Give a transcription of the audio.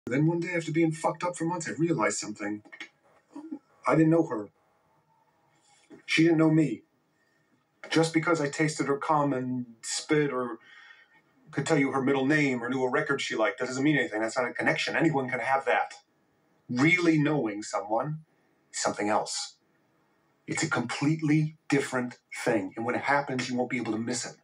Then one day, after being fucked up for months, I realized something. I didn't know her. She didn't know me. Just because I tasted her cum and spit or could tell you her middle name or knew a record she liked, that doesn't mean anything. That's not a connection. Anyone can have that. Really knowing someone is something else. It's a completely different thing. And when it happens, you won't be able to miss it.